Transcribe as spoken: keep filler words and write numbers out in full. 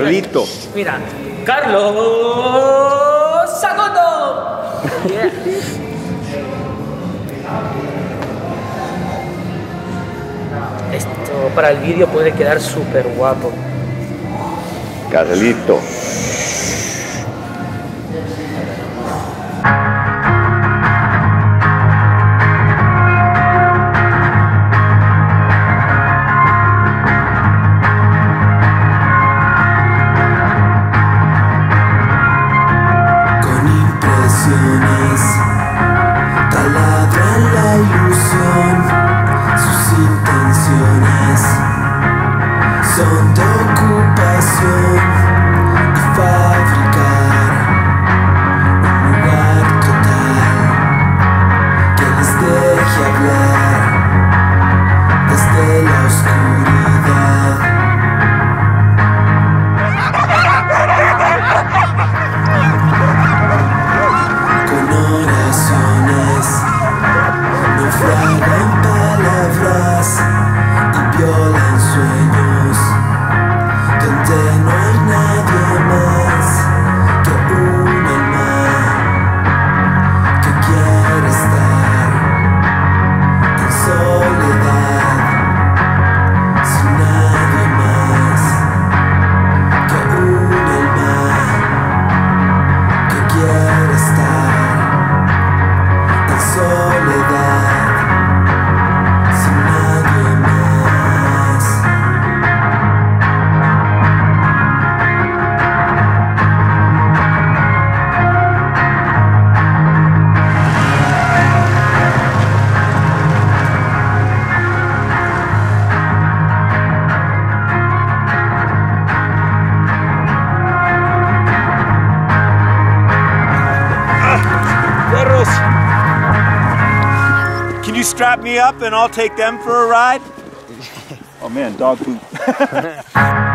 Carlito. Mira, Carlos Sagoto. Yeah. Esto para el vídeo puede quedar súper guapo. Carlito. Taladran la ilusión, sus intenciones son de ocupación y fabricar un lugar total que les deje hablar desde la oscuridad. Naufragan palabras y violan sueños donde no hay nadie más que un alma que quiere estar en soledad sin nadie más que un alma que quiere estar en soledad. Can you strap me up and I'll take them for a ride? Oh man, dog poop.